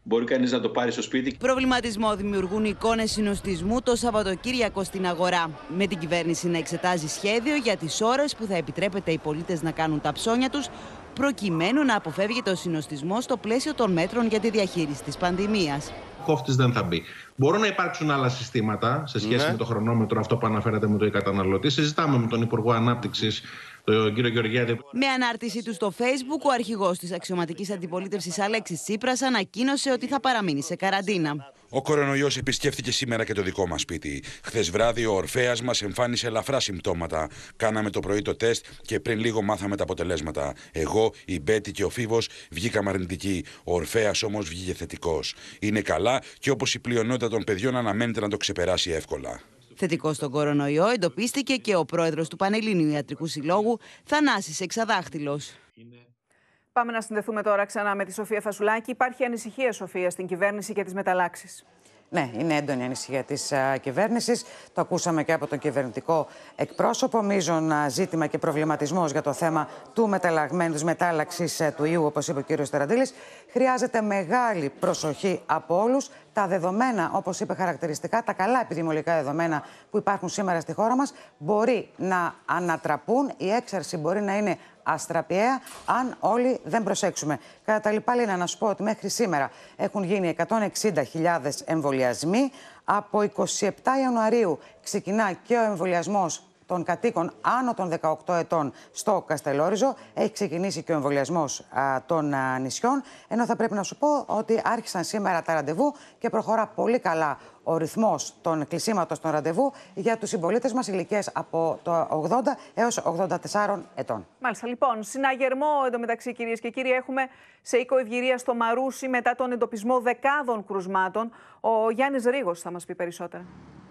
μπορεί κανείς να το πάρει στο σπίτι. Προβληματισμό δημιουργούν εικόνες συνοστισμού το Σαββατοκύριακο στην αγορά. Με την κυβέρνηση να εξετάζει σχέδιο για τις ώρες που θα επιτρέπεται οι πολίτες να κάνουν τα ψώνια τους, προκειμένου να αποφεύγεται ο συνοστισμός στο πλαίσιο των μέτρων για τη διαχείριση της πανδημίας. Κόφτης δεν θα μπει. Μπορούν να υπάρξουν άλλα συστήματα σε σχέση ναι. με το χρονόμετρο, αυτό που αναφέρατε με το e-καταναλωτή. Συζητάμε με τον Υπουργό Ανάπτυξης, τον κύριο Γεωργιάδη. Με ανάρτηση του στο Facebook, ο αρχηγός της αξιωματικής αντιπολίτευσης Αλέξης Τσίπρας ανακοίνωσε ότι θα παραμείνει σε καραντίνα. Ο κορονοϊός επισκέφθηκε σήμερα και το δικό μας σπίτι. Χθες βράδυ ο Ορφέας μας εμφάνισε ελαφρά συμπτώματα. Κάναμε το πρωί το τεστ και πριν λίγο μάθαμε τα αποτελέσματα. Εγώ, η Μπέτη και ο Φίβος βγήκαμε αρνητικοί. Ο Ορφέας όμως βγήκε θετικός. Είναι καλά και όπως η πλειονότητα των παιδιών αναμένεται να το ξεπεράσει εύκολα. Θετικό στον κορονοϊό εντοπίστηκε και ο πρόεδρος του Πανελλήνιου Ιατρικού Συλλόγου, Θανάσης Εξαδάχτυλος. Πάμε να συνδεθούμε τώρα ξανά με τη Σοφία Φασουλάκη. Υπάρχει ανησυχία, Σοφία, στην κυβέρνηση για τις μεταλλάξεις. Ναι, είναι έντονη η ανησυχία της uh, κυβέρνησης. Το ακούσαμε και από τον κυβερνητικό εκπρόσωπο. Μείζον uh, ζήτημα και προβληματισμός για το θέμα του μεταλλαγμένου, της μετάλλαξης uh, του ιού, όπως είπε ο κύριος Τεραντήλης. Χρειάζεται μεγάλη προσοχή από όλους. Τα δεδομένα, όπως είπε χαρακτηριστικά, τα καλά επιδημιολογικά δεδομένα που υπάρχουν σήμερα στη χώρα μας, μπορεί να ανατραπούν. Η έξαρση μπορεί να είναι αστραπιαία, αν όλοι δεν προσέξουμε. Κατά τα λοιπά, Λίνα, να σου πω ότι μέχρι σήμερα έχουν γίνει εκατόν εξήντα χιλιάδες εμβολιασμοί. Από εικοστή εβδόμη Ιανουαρίου ξεκινά και ο εμβολιασμός των κατοίκων άνω των δεκαοκτώ ετών στο Καστελόριζο. Έχει ξεκινήσει και ο εμβολιασμός α, των α, νησιών. Ενώ θα πρέπει να σου πω ότι άρχισαν σήμερα τα ραντεβού και προχωρά πολύ καλά ο ρυθμός των κλεισίματος των ραντεβού για τους συμπολίτες μας ηλικίες από το ογδόντα έως ογδόντα τέσσερα ετών. Μάλιστα, λοιπόν, συναγερμό εντωμεταξύ, κυρίες και κύριοι, έχουμε σε οίκο Ευγυρία στο Μαρούσι μετά τον εντοπισμό δεκάδων κρουσμάτων. Ο Γιάννης Ρήγος θα μας πει περισσότερα.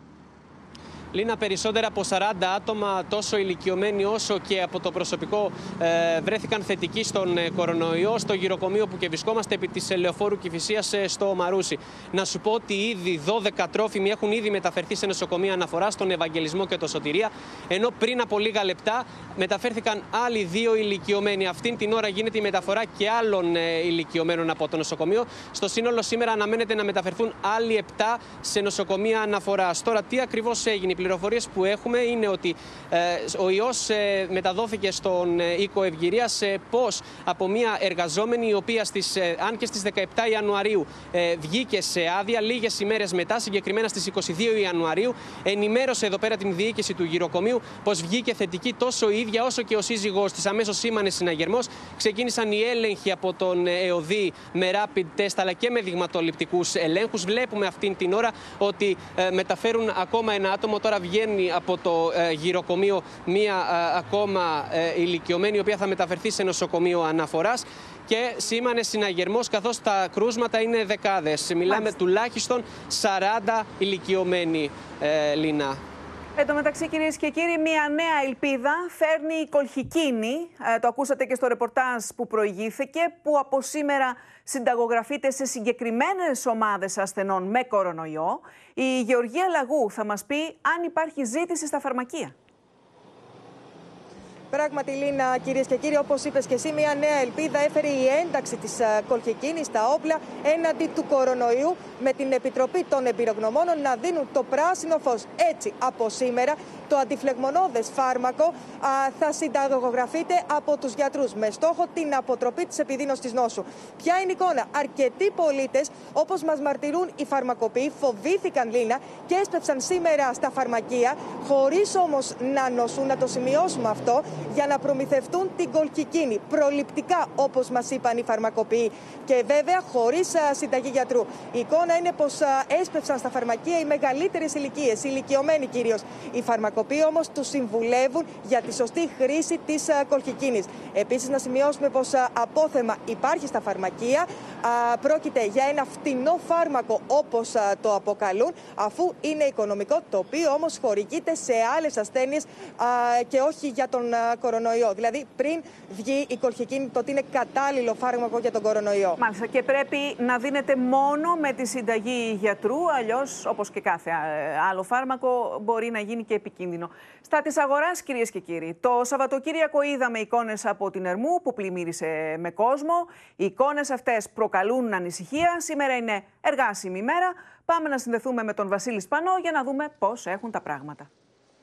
Λίνα, περισσότερα από σαράντα άτομα, τόσο ηλικιωμένοι όσο και από το προσωπικό, ε, βρέθηκαν θετικοί στον ε, κορονοϊό στο γυροκομείο που και βρισκόμαστε επί της Λεωφόρου Κηφισίας ε, στο Μαρούσι. Να σου πω ότι ήδη δώδεκα τρόφιμοι έχουν ήδη μεταφερθεί σε νοσοκομεία αναφορά, στον Ευαγγελισμό και το Σωτηρία, ενώ πριν από λίγα λεπτά μεταφέρθηκαν άλλοι δύο ηλικιωμένοι. Αυτήν την ώρα γίνεται η μεταφορά και άλλων ε, ηλικιωμένων από το νοσοκομείο. Στο σύνολο σήμερα αναμένεται να μεταφερθούν άλλοι επτά σε νοσοκομεία αναφορά. Τώρα, τι ακριβώς έγινε? Οι πληροφορίες που έχουμε είναι ότι ε, ο ιός ε, μεταδόθηκε στον ε, οίκο Ευγυρίας, ε, πώς από μια εργαζόμενη η οποία στις, ε, αν και στις δεκαεπτά Ιανουαρίου ε, βγήκε σε άδεια, λίγες ημέρες μετά, συγκεκριμένα στις είκοσι δύο Ιανουαρίου, ενημέρωσε εδώ πέρα την διοίκηση του γυροκομείου πως βγήκε θετική τόσο η ίδια όσο και ο σύζυγός της. Αμέσως σήμανε συναγερμός. Ξεκίνησαν οι έλεγχοι από τον ΕΟΔΗ με rapid test αλλά και με δειγματοληπτικούς ελέγχους. Βλέπουμε αυτήν την ώρα ότι ε, μεταφέρουν ακόμα ένα άτομο. Τώρα βγαίνει από το ε, γυροκομείο μία ε, ακόμα ε, ηλικιωμένη, η οποία θα μεταφερθεί σε νοσοκομείο αναφοράς. Και σήμανε συναγερμός, καθώς τα κρούσματα είναι δεκάδες. Μιλάμε Μάλιστα. τουλάχιστον σαράντα ηλικιωμένοι, ε, Λίνα. Εν τω μεταξύ, κυρίες και κύριοι, μια νέα ελπίδα φέρνει η Κολχικίνη. Ε, το ακούσατε και στο ρεπορτάζ που προηγήθηκε, που από σήμερα συνταγογραφείται σε συγκεκριμένες ομάδες ασθενών με κορονοϊό. Η Γεωργία Λαγού θα μας πει αν υπάρχει ζήτηση στα φαρμακεία. Πράγματι, Λίνα, κυρίες και κύριοι, όπως είπες και εσύ, μια νέα ελπίδα έφερε η ένταξη της Κολχικίνης στα όπλα έναντι του κορονοϊού, με την Επιτροπή των Εμπειρογνωμόνων να δίνουν το πράσινο φως. Έτσι, από σήμερα, το αντιφλεγμονώδες φάρμακο α, θα συνταγογραφείται από τους γιατρούς με στόχο την αποτροπή της επιδείνωσης της νόσου. Ποια είναι η εικόνα? Αρκετοί πολίτες, όπως μας μαρτυρούν οι φαρμακοποιοί, φοβήθηκαν, Λίνα, και έσπευσαν σήμερα στα φαρμακεία, χωρίς όμως να νοσούν, να το σημειώσουμε αυτό, για να προμηθευτούν την Κολχικίνη. Προληπτικά, όπως μας είπαν οι φαρμακοποιοί. Και βέβαια χωρίς α, συνταγή γιατρού. Η εικόνα είναι πως α, έσπευσαν στα φαρμακεία οι μεγαλύτερες ηλικίες, οι ηλικιωμένοι κυρίως. Οι φαρμακοποιοί όμως τους συμβουλεύουν για τη σωστή χρήση της α, Κολχικίνης. Επίσης, να σημειώσουμε πως α, απόθεμα υπάρχει στα φαρμακεία. Α, πρόκειται για ένα φτηνό φάρμακο, όπως α, το αποκαλούν, αφού είναι οικονομικό, το οποίο όμως χορηγείται σε άλλες ασθένειες α, και όχι για τον α, κορονοϊό. Δηλαδή, πριν βγει η κολχεκίνη, το ότι είναι κατάλληλο φάρμακο για τον κορονοϊό. Μάλιστα. Και πρέπει να δίνεται μόνο με τη συνταγή γιατρού, αλλιώς, όπως και κάθε άλλο φάρμακο, μπορεί να γίνει και επικίνδυνο. Στα της αγοράς, κυρίες και κύριοι, το Σαββατοκύριακο είδαμε εικόνες από την Ερμού που πλημμύρισε με κόσμο. Οι εικόνες αυτές προκαλούν ανησυχία. Σήμερα είναι εργάσιμη ημέρα. Πάμε να συνδεθούμε με τον Βασίλη Σπανό για να δούμε πώς έχουν τα πράγματα.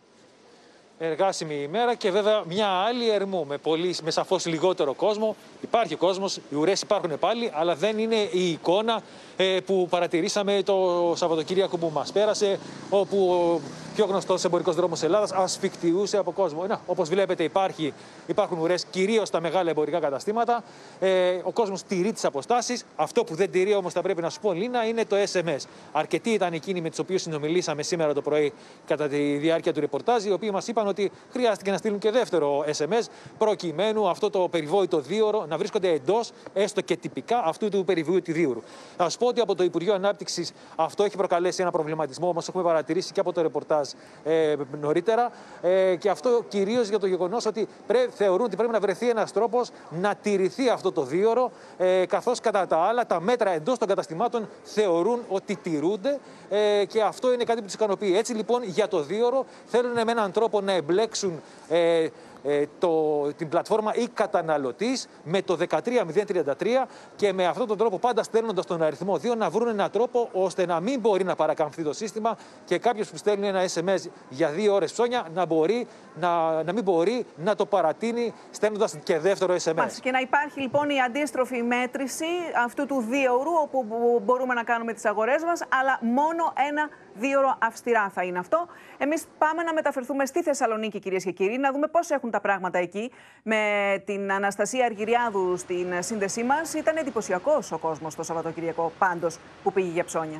Εργάσιμη ημέρα και βέβαια μια άλλη Ερμού με, πολύ, με σαφώς λιγότερο κόσμο. Υπάρχει κόσμος, οι ουρές υπάρχουν πάλι, αλλά δεν είναι η εικόνα ε, που παρατηρήσαμε το Σαββατοκύριακο που μας πέρασε, όπου ο πιο γνωστός εμπορικός δρόμος Ελλάδας ασφικτιούσε από κόσμο. Να, όπως βλέπετε υπάρχει, υπάρχουν ουρές κυρίως στα μεγάλα εμπορικά καταστήματα. Ε, ο κόσμος τηρεί τις αποστάσεις. Αυτό που δεν τηρεί όμως, θα πρέπει να σου πω, Λίνα, είναι το ες εμ ες. Αρκετοί ήταν εκείνοι με τους οποίους συνομιλήσαμε σήμερα το πρωί κατά τη διάρκεια του ρεπορτάζ, οι οποίοι μας είπαν ότι χρειάστηκε να στείλουν και δεύτερο ες εμ ες προκειμένου αυτό το περιβόητο δίωρο να βρίσκονται εντός, έστω και τυπικά, αυτού του περιβόητου δίωρου. Να σου πω ότι από το Υπουργείο Ανάπτυξης αυτό έχει προκαλέσει ένα προβληματισμό, όμως έχουμε παρατηρήσει και από το ρεπορτάζ ε, νωρίτερα. Ε, και αυτό κυρίως για το γεγονός ότι πρέ, θεωρούν ότι πρέπει να βρεθεί ένας τρόπος να τηρηθεί αυτό το δίωρο, ε, καθώς κατά τα άλλα τα μέτρα εντός των καταστημάτων θεωρούν ότι τηρούνται ε, και αυτό είναι κάτι που τους ικανοποιεί. Έτσι λοιπόν για το δίωρο θέλουν με έναν τρόπο να εμπλέξουν ε, ε, το, την πλατφόρμα ή καταναλωτής με το δεκατρία μηδέν τριάντα τρία και με αυτόν τον τρόπο πάντα στέλνοντας τον αριθμό δύο να βρουν έναν τρόπο ώστε να μην μπορεί να παρακαμφθεί το σύστημα και κάποιος που στέλνει ένα ες εμ ες για δύο ώρες ψώνια να, μπορεί, να, να μην μπορεί να το παρατείνει στέλνοντας και δεύτερο ες εμ ες. Και να υπάρχει λοιπόν η αντίστροφη μέτρηση αυτού του δίωρου όπου μπορούμε να κάνουμε τις αγορές μας, αλλά μόνο ένα δίωρο αυστηρά θα είναι αυτό. Εμείς πάμε να μεταφερθούμε στη Θεσσαλονίκη, κυρίες και κύριοι, να δούμε πώς έχουν τα πράγματα εκεί. Με την Αναστασία Αργυριάδου στην σύνδεσή μας, ήταν εντυπωσιακός ο κόσμος το Σαββατοκυριακό πάντως που πήγε για ψώνια.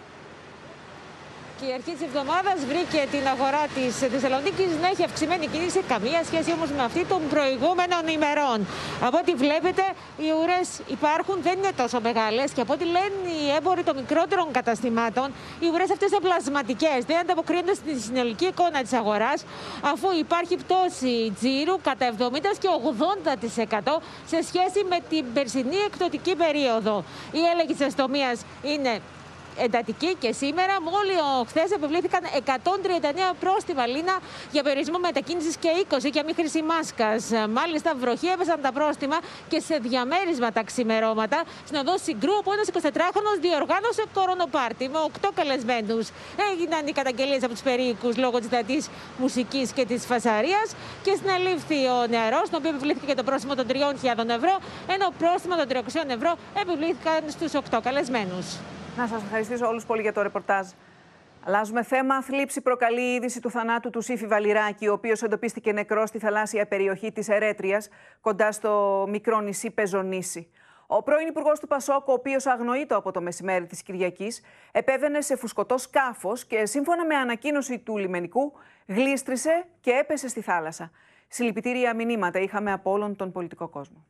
Η αρχή της εβδομάδας βρήκε την αγορά της Θεσσαλονίκης να έχει αυξημένη κίνηση, καμία σχέση όμως με αυτή των προηγούμενων ημερών. Από ό,τι βλέπετε, οι ουρές υπάρχουν, δεν είναι τόσο μεγάλες και από ό,τι λένε οι έμποροι των μικρότερων καταστημάτων, οι ουρές αυτές είναι πλασματικές, δεν ανταποκρίνονται στη συνολική εικόνα της αγοράς, αφού υπάρχει πτώση τζίρου κατά εβδομήντα και ογδόντα τοις εκατό σε σχέση με την περσινή εκπτωτική περίοδο. Η έλεγχη της αστομίας είναι εντατική και σήμερα. Μόλις χθες επιβλήθηκαν εκατόν τριάντα εννέα πρόστιμα, Λίνα, για περιορισμό μετακίνησης και είκοσι για μη χρήση μάσκας. Μάλιστα, βροχή έπεσαν τα πρόστιμα και σε διαμέρισμα τα ξημερώματα. Στην οδό Συγκρού, όπου ένας εικοσιτετράχρονος διοργάνωσε κορονοπάρτι με οκτώ καλεσμένους. Έγιναν οι καταγγελίες από τους περίοικους λόγω της δυνατής μουσικής και της φασαρίας και συνελήφθη ο νεαρός, τον οποίο επιβλήθηκε και το πρόστιμο των τριών χιλιάδων ευρώ, ενώ πρόστιμο των τριακοσίων ευρώ επιβλήθηκαν στους οκτώ καλεσμένους. Να σας ευχαριστήσω όλους πολύ για το ρεπορτάζ. Αλλάζουμε θέμα. Θλίψη προκαλεί η είδηση του θανάτου του Σύφη Βαλιράκη, ο οποίος εντοπίστηκε νεκρός στη θαλάσσια περιοχή της Ερέτριας, κοντά στο μικρό νησί Πεζονήσι. Ο πρώην υπουργός του Πασόκ, ο οποίος αγνοείτο από το μεσημέρι της Κυριακής, επέβαινε σε φουσκωτό σκάφος και σύμφωνα με ανακοίνωση του λιμενικού, γλίστρισε και έπεσε στη θάλασσα. Συλληπιτήρια μηνύματα είχαμε από όλον τον πολιτικό κόσμο.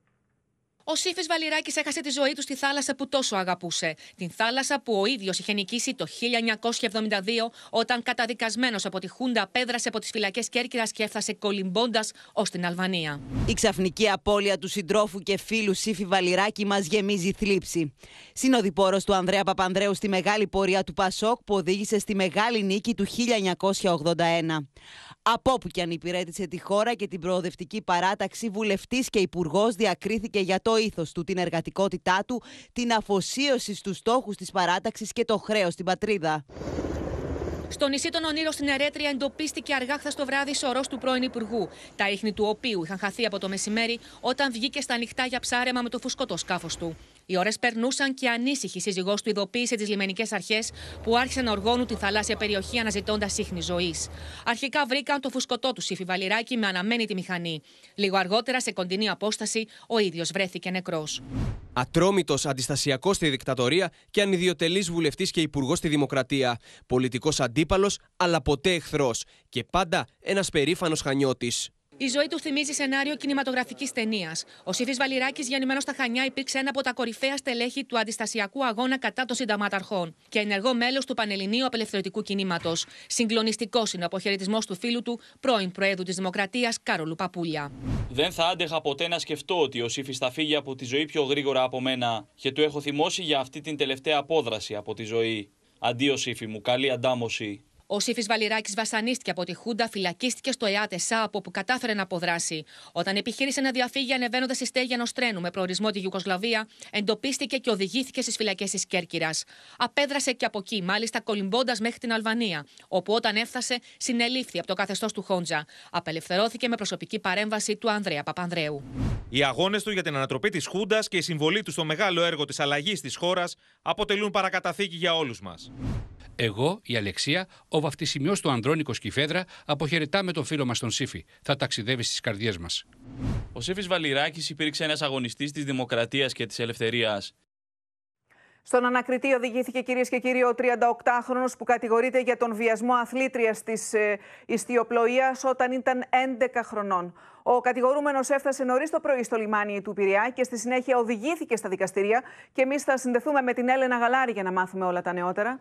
Ο Σύφης Βαλιράκης έχασε τη ζωή του στη θάλασσα που τόσο αγαπούσε. Την θάλασσα που ο ίδιος είχε νικήσει το χίλια εννιακόσια εβδομήντα δύο, όταν καταδικασμένος από τη Χούντα απέδρασε από τις φυλακές Κέρκυρας και έφτασε κολυμπώντας ως την Αλβανία. Η ξαφνική απώλεια του συντρόφου και φίλου Σύφη Βαλιράκη μας γεμίζει θλίψη. Συνοδοιπόρος του Ανδρέα Παπανδρέου στη μεγάλη πορεία του Πασόκ που οδήγησε στη μεγάλη νίκη του χίλια εννιακόσια ογδόντα ένα. Από όπου και αν υπηρέτησε τη χώρα και την προοδευτική παράταξη, βουλευτής και υπουργός διακρίθηκε για το ήθος του, την εργατικότητά του, την αφοσίωση στους στόχους της παράταξης και το χρέος στην πατρίδα. Στο νησί των Ονείρων στην Ερέτρια εντοπίστηκε αργά χθες το βράδυ σωρός του πρώην Υπουργού, τα ίχνη του οποίου είχαν χαθεί από το μεσημέρι όταν βγήκε στα ανοιχτά για ψάρεμα με το φουσκωτό σκάφος του. Οι ώρες περνούσαν και ανήσυχη σύζυγός του ειδοποίησε τις λιμενικές αρχές που άρχισαν να οργώνουν τη θαλάσσια περιοχή αναζητώντας ίχνη ζωής. Αρχικά βρήκαν το φουσκωτό του Σύφη Βαλιράκη με αναμένη τη μηχανή. Λίγο αργότερα, σε κοντινή απόσταση, ο ίδιος βρέθηκε νεκρός. Ατρόμητος αντιστασιακός στη δικτατορία και ανιδιοτελής βουλευτής και υπουργός στη δημοκρατία. Πολιτικός αντίπαλος, αλλά ποτέ εχθρός. Και πάντα ένας περήφανος Χανιώτης. Η ζωή του θυμίζει σενάριο κινηματογραφικής ταινίας. Ο Σύφης Βαλιράκης, γεννημένος στα Χανιά, υπήρξε ένα από τα κορυφαία στελέχη του αντιστασιακού αγώνα κατά των συνταγματαρχών και ενεργό μέλος του Πανελληνίου Απελευθερωτικού Κινήματος. Συγκλονιστικός είναι ο αποχαιρετισμός του φίλου του, πρώην Προέδρου της Δημοκρατίας, Κάρολου Παπούλια. Δεν θα άντεχα ποτέ να σκεφτώ ότι ο Σύφης θα φύγει από τη ζωή πιο γρήγορα από μένα και του έχω θυμώσει για αυτή την τελευταία απόδραση από τη ζωή. Αντίο, Σύφη μου, καλή αντάμωση. Ο Σύφης Βαλιράκης βασανίστηκε από τη Χούντα, φυλακίστηκε στο ΕΑΤΕΣΑ, από όπου κατάφερε να αποδράσει. Όταν επιχείρησε να διαφύγει ανεβαίνοντας στη στέγη ενός τρένου με προορισμό τη Ιουγκοσλαβία, εντοπίστηκε και οδηγήθηκε στις φυλακές της Κέρκυρας. Απέδρασε και από εκεί, μάλιστα κολυμπώντας μέχρι την Αλβανία, όπου όταν έφτασε συνελήφθη από το καθεστώς του Χόντζα. Απελευθερώθηκε με προσωπική παρέμβαση του Ανδρέα Παπανδρέου. Οι αγώνες του για την ανατροπή της Χούντας και η συμβολή του στο μεγάλο έργο της αλλαγής της χώρας αποτελούν παρακαταθήκη για όλους μας. Εγώ, η Αλεξία, ο βαφτισιμιός του Ανδρώνικος Κηφέδρα, αποχαιρετάμε τον φίλο μας τον Σύφη. Θα ταξιδεύει στις καρδιές μας. Ο Σύφης Βαλιράκης υπήρξε ένας αγωνιστής της δημοκρατίας και της ελευθερίας. Στον ανακριτή οδηγήθηκε, κυρίες και κύριοι, ο τριανταοκτάχρονος που κατηγορείται για τον βιασμό αθλήτριας της ε, ιστιοπλοείας όταν ήταν έντεκα χρονών. Ο κατηγορούμενος έφτασε νωρίς το πρωί στο λιμάνι του Πειραιά και στη συνέχεια οδηγήθηκε στα δικαστήρια. Και εμείς θα συνδεθούμε με την Έλενα Γαλάρη για να μάθουμε όλα τα νεότερα.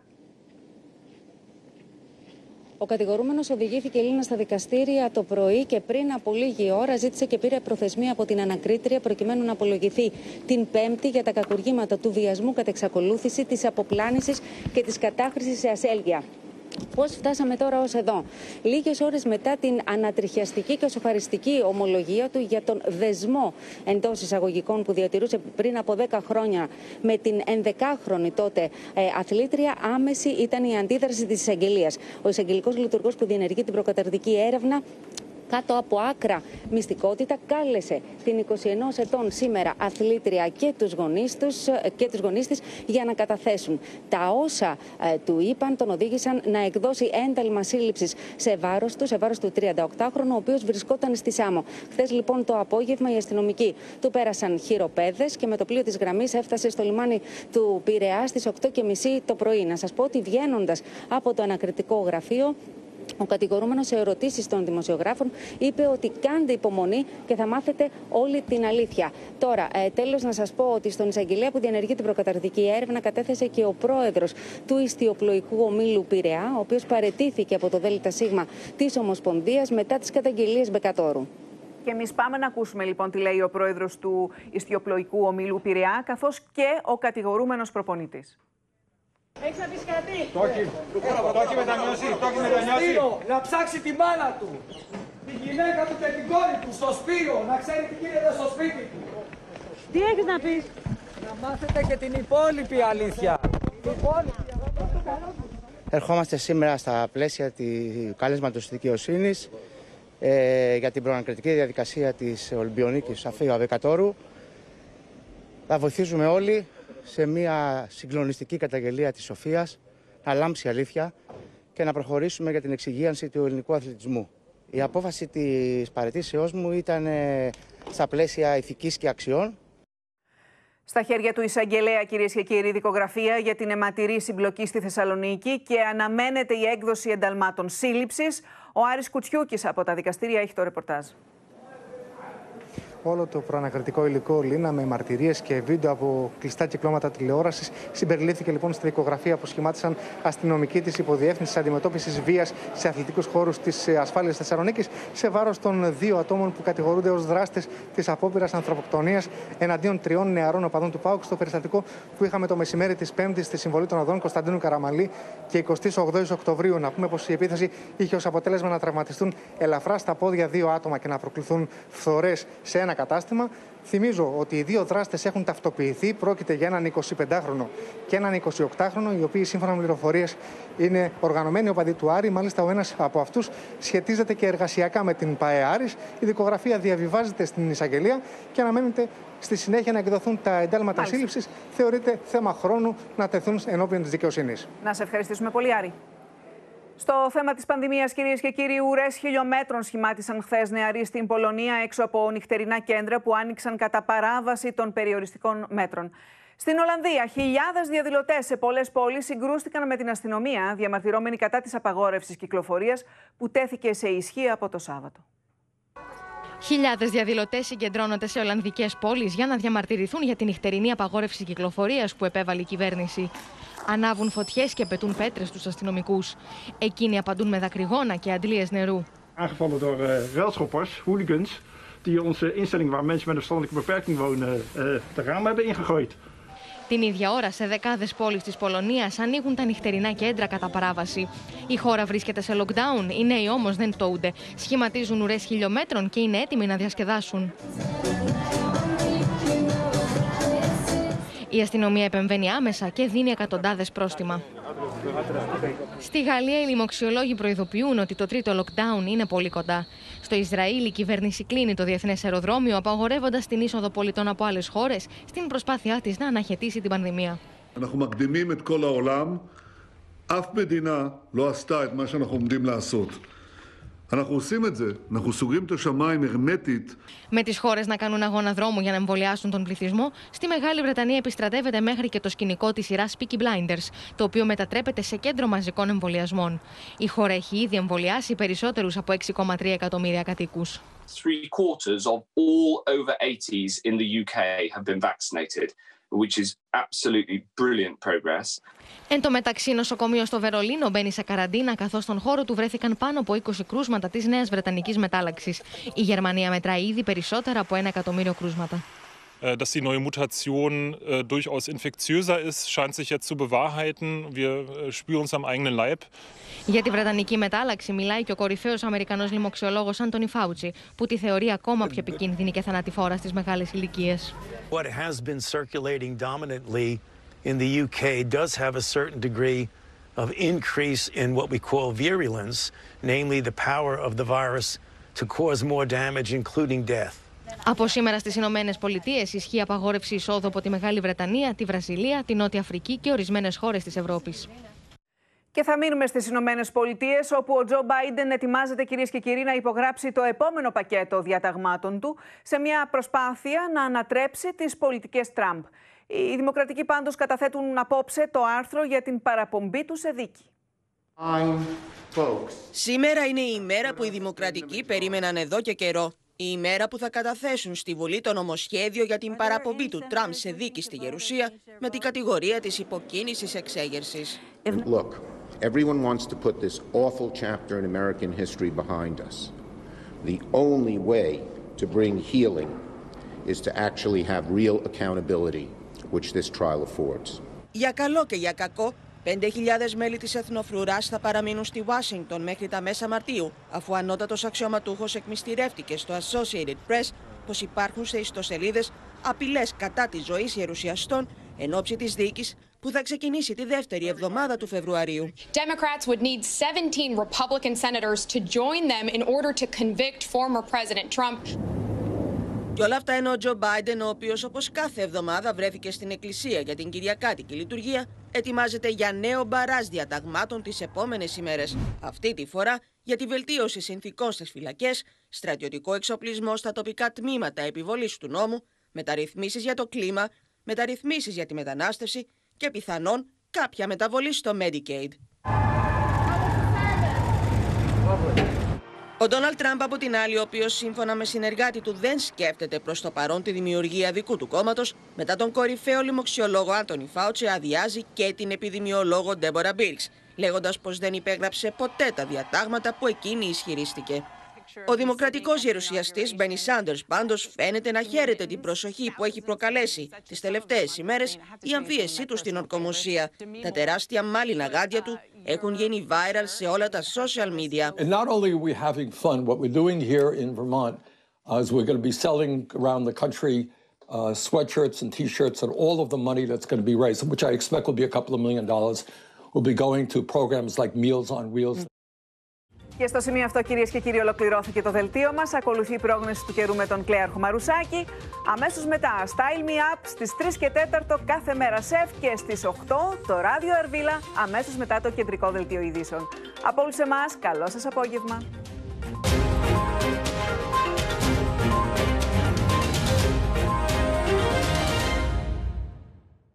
Ο κατηγορούμενος οδηγήθηκε, Ελίνα, στα δικαστήρια το πρωί και πριν από λίγη ώρα ζήτησε και πήρε προθεσμία από την ανακρίτρια προκειμένου να απολογηθεί την Πέμπτη για τα κακουργήματα του βιασμού κατά εξακολούθηση, της αποπλάνησης και της κατάχρησης σε ασέλγεια. Πώς φτάσαμε τώρα ως εδώ? Λίγες ώρες μετά την ανατριχιαστική και σοφαριστική ομολογία του για τον δεσμό εντός εισαγωγικών που διατηρούσε πριν από δέκα χρόνια με την ενδεκάχρονη τότε ε, αθλήτρια, άμεση ήταν η αντίδραση της εισαγγελίας. Ο εισαγγελικός λειτουργός που διενεργεί την προκαταρκτική έρευνα κάτω από άκρα μυστικότητα κάλεσε την είκοσι ενός ετών σήμερα αθλήτρια και τους γονείς, τους, και τους γονείς της για να καταθέσουν. Τα όσα ε, του είπαν τον οδήγησαν να εκδώσει ένταλμα σύλληψης σε βάρος του, σε βάρος του τριανταοκτάχρονου, ο οποίος βρισκόταν στη Σάμο. Χθες λοιπόν το απόγευμα οι αστυνομικοί του πέρασαν χειροπέδες και με το πλοίο της γραμμής έφτασε στο λιμάνι του Πειραιά στις οκτώ και μισή το πρωί. Να σας πω ότι βγαίνοντας από το ανακριτικό γραφείο, ο κατηγορούμενος σε ερωτήσεις των δημοσιογράφων είπε ότι κάντε υπομονή και θα μάθετε όλη την αλήθεια. Τώρα, ε, τέλος να σας πω ότι στον εισαγγελέα που διενεργεί την προκαταρκτική έρευνα κατέθεσε και ο πρόεδρος του ιστιοπλοϊκού ομίλου Πειραιά, ο οποίος παραιτήθηκε από το ΔΣ της Ομοσπονδίας μετά τις καταγγελίες Μπεκατόρου. Και εμείς πάμε να ακούσουμε λοιπόν τι λέει ο πρόεδρος του ιστιοπλοϊκού ομίλου Πειραιά, καθώς και ο κατηγορούμενος προπονητής. Έχεις να πεις κάτι? Το έχει, το έχει μετανιώσει, το έχει μετανιώσει. Να ψάξει τη μάνα του, τη γυναίκα του και την κόρη του στο Σπύρο, να ξέρει τι γίνεται στο σπίτι του. Τι έχεις να πεις? Να μάθετε και την υπόλοιπη αλήθεια. Την υπόλοιπη. Ερχόμαστε σήμερα στα πλαίσια του κάλεσματος της δικαιοσύνης ε, για την προανακριτική διαδικασία της Ολυμπιονίκης Σαφίου Αβεκατόρου. Θα βοηθήσουμε όλοι σε μια συγκλονιστική καταγγελία της Σοφίας, να λάμψει αλήθεια και να προχωρήσουμε για την εξυγίανση του ελληνικού αθλητισμού. Η απόφαση της παραιτήσεώς μου ήταν στα πλαίσια ηθικής και αξιών. Στα χέρια του εισαγγελέα, κυρίες και κύριοι, δικογραφία για την αιματηρή συμπλοκή στη Θεσσαλονίκη και αναμένεται η έκδοση ενταλμάτων σύλληψης. Ο Άρης Κουτσιούκης από τα δικαστήρια έχει το ρεπορτάζ. Όλο το προανακριτικό υλικό, Λίνα, με μαρτυρίες και βίντεο από κλειστά κυκλώματα τηλεόρασης, συμπεριλήφθηκε λοιπόν στη δικογραφία που σχημάτισαν αστυνομικοί της Υποδιεύθυνσης Αντιμετώπισης Βίας σε αθλητικούς χώρους της ασφάλειας Θεσσαλονίκης, σε βάρος των δύο ατόμων που κατηγορούνται ως δράστες της απόπειρας ανθρωποκτονίας εναντίον τριών νεαρών οπαδών του ΠΑΟΚ στο περιστατικό που είχαμε το μεσημέρι της Πέμπτης στη Συμβολή των Οδών Κωνσταντίνου Καραμαλή και εικοστής ογδόης Οκτωβρίου. Να πούμε πως η επίθεση είχε ως αποτέλεσμα να τραυματιστούν ελαφρά στα πόδια δύο άτομα και να προκληθούν φθορές σε ένα κατάστημα. Θυμίζω ότι οι δύο δράστες έχουν ταυτοποιηθεί. Πρόκειται για έναν εικοσιπεντάχρονο και έναν εικοσιοκτάχρονο, οι οποίοι σύμφωνα με πληροφορίες είναι οργανωμένοι οπαδοί του Άρη. Μάλιστα, ο ένας από αυτούς σχετίζεται και εργασιακά με την ΠΑΕ Άρης. Η δικογραφία διαβιβάζεται στην εισαγγελία και αναμένεται στη συνέχεια να εκδοθούν τα εντάλματα σύλληψης. Θεωρείται θέμα χρόνου να τεθούν ενώπιον της δικαιοσύνης. Να σε ευχαριστήσουμε πολύ, Άρη. Στο θέμα της πανδημίας, κυρίες και κύριοι, ουρές χιλιόμετρων σχημάτισαν χθες νεαροί στην Πολωνία έξω από νυχτερινά κέντρα που άνοιξαν κατά παράβαση των περιοριστικών μέτρων. Στην Ολλανδία, χιλιάδες διαδηλωτές σε πολλές πόλεις συγκρούστηκαν με την αστυνομία, διαμαρτυρόμενοι κατά της απαγόρευσης κυκλοφορίας που τέθηκε σε ισχύ από το Σάββατο. Χιλιάδες διαδηλωτές συγκεντρώνονται σε ολλανδικές πόλεις για να διαμαρτυρηθούν για την νυχτερινή απαγόρευση κυκλοφορίας που επέβαλε η κυβέρνηση. Ανάβουν φωτιές και πετούν πέτρες στους αστυνομικούς. Εκείνοι απαντούν με δακρυγόνα και αντλίες νερού. Aangevallen door uh, relschoppers, hooligans, die onze instelling waar mensen met een verstandelijke beperking wonen, uh, de ramen hebben ingegooid. Την ίδια ώρα, σε δεκάδες πόλεις της Πολωνίας ανοίγουν τα νυχτερινά κέντρα κατά παράβαση. Η χώρα βρίσκεται σε lockdown, οι νέοι όμως δεν πτωούνται. Σχηματίζουν ουρές χιλιόμετρων και είναι έτοιμοι να διασκεδάσουν. Η αστυνομία επεμβαίνει άμεσα και δίνει εκατοντάδες πρόστιμα. Στη Γαλλία, οι λοιμοξιολόγοι προειδοποιούν ότι το τρίτο lockdown είναι πολύ κοντά. Στο Ισραήλ, η κυβέρνηση κλείνει το διεθνές αεροδρόμιο, απαγορεύοντας την είσοδο πολιτών από άλλες χώρες στην προσπάθειά της να αναχαιτήσει την πανδημία. אנחנו מקדימים את כל העולם. אף מדינה לא עשתה את מה שאנחנו עומדים לעשות. אנחנו עושים את זה. אנחנו סוגרים את השמיים הרמטית. Με τις χώρες να κάνουν αγώνα δρόμου για να εμβολιάσουν τον πληθυσμό, στη Μεγάλη Βρετανία επιστρατεύεται μέχρι και το σκηνικό της σειράς Peaky Blinders, το οποίο μετατρέπεται σε κέντρο μαζικών εμβολιασμών. Η χώρα έχει ήδη εμβολιάσει περισσότερους από έξι κόμμα τρία εκατομμύρια κατοίκους. Three quarters of all over eighties in the U K have been vaccinated, which is absolutely brilliant progress. Εν τω μεταξύ, νοσοκομείο στο Βερολίνο μπαίνει σε καραντίνα, καθώς στον χώρο του βρέθηκαν πάνω από είκοσι κρούσματα της νέας βρετανικής μετάλλαξης. Η Γερμανία μετράει ήδη περισσότερα από ένα εκατομμύριο κρούσματα. Dass die neue Mutation äh, durchaus infektiöser ist, scheint sich jetzt zu bewahrheiten. Wir äh, spüren es am eigenen Leib. Για τη βρετανική μετάλλαξη μιλάει και ο κορυφαίος Αμερικανός λοιμοξιολόγος Άντονι Φάουτσι, που τη θεωρεί ακόμα πιο επικίνδυνη και θανατηφόρα στις μεγάλες ηλικίες. What has been circulating dominantly in the U K does have a certain degree of increase in what we call virulence, namely the power of the virus to cause more damage, including death. Από σήμερα στις Ηνωμένες Πολιτείες ισχύει απαγόρευση εισόδου από τη Μεγάλη Βρετανία, τη Βραζιλία, τη Νότια Αφρική και ορισμένες χώρες της Ευρώπης. Και θα μείνουμε στις Ηνωμένες Πολιτείες, όπου ο Τζο Μπάιντεν ετοιμάζεται, κυρίες και κύριοι, να υπογράψει το επόμενο πακέτο διαταγμάτων του σε μια προσπάθεια να ανατρέψει τις πολιτικές Τραμπ. Οι Δημοκρατικοί πάντως καταθέτουν απόψε το άρθρο για την παραπομπή του σε δίκη. Σήμερα είναι η ημέρα που οι Δημοκρατικοί περίμεναν εδώ και καιρό. Η ημέρα που θα καταθέσουν στη Βουλή το νομοσχέδιο για την παραπομπή του Τραμπ σε δίκη στη Γερουσία με την κατηγορία της υποκίνησης εξέγερσης. Look, everyone wants to put this awful chapter in American history behind us. The only way to bring healing is to actually have real accountability, which this trial affords. Για καλό και για κακό, πέντε χιλιάδες μέλη της Εθνοφρουράς θα παραμείνουν στη Ουάσιγκτον μέχρι τα μέσα Μαρτίου, αφού ανώτατος αξιωματούχος εκμυστηρεύτηκε στο Associated Press πως υπάρχουν σε ιστοσελίδες απειλές κατά της ζωής γερουσιαστών εν ώψη της δίκης που θα ξεκινήσει τη δεύτερη εβδομάδα του Φεβρουαρίου. Democrats would need seventeen Republican senators to join them in order to convict former President Trump. Και όλα αυτά ενώ ο Τζο Μπάιντεν, ο οποίος όπως κάθε εβδομάδα βρέθηκε στην εκκλησία για την κυριακάτικη λειτουργία, ετοιμάζεται για νέο μπαράζ διαταγμάτων τις επόμενες ημέρες. Αυτή τη φορά για τη βελτίωση συνθηκών στις φυλακές, στρατιωτικό εξοπλισμό στα τοπικά τμήματα επιβολής του νόμου, μεταρρυθμίσεις για το κλίμα, μεταρρυθμίσεις για τη μετανάστευση και πιθανόν κάποια μεταβολή στο Medicaid. Ο Ντόναλντ Τραμπ, από την άλλη, ο οποίος σύμφωνα με συνεργάτη του δεν σκέφτεται προς το παρόν τη δημιουργία δικού του κόμματος, μετά τον κορυφαίο λοιμοξιολόγο Άντονι Φάουτσι αδειάζει και την επιδημιολόγο Ντέμπορα Μπίρξ, λέγοντας πως δεν υπέγραψε ποτέ τα διατάγματα που εκείνη ισχυρίστηκε. Ο δημοκρατικός γερουσιαστής Μπέρνι Σάντερς πάντως φαίνεται να χαίρεται την προσοχή που έχει προκαλέσει τις τελευταίες ημέρες η αμφίεσή του στην ορκομοσία. Τα τεράστια μάλινα γάντια του έχουν γίνει viral σε όλα τα social media. And not only are we having fun, what we're doing here in Vermont uh, is we're going to be selling around the country uh, sweatshirts and t-shirts, and all of the money that's going to be raised, which I expect will be a couple of million dollars, will be going to programs like Meals on Wheels. Και στο σημείο αυτό, κυρίες και κύριοι, ολοκληρώθηκε το δελτίο μας. Ακολουθεί η πρόγνωση του καιρού με τον Κλέαρχο Μαρουσάκη. Αμέσως μετά, Style Me Up στις τρεις και τέταρτο κάθε μέρα σεφ και στις οκτώ το ράδιο Αρβίλα, αμέσως μετά το κεντρικό δελτίο ειδήσεων. Από όλους εμάς, καλό σας απόγευμα.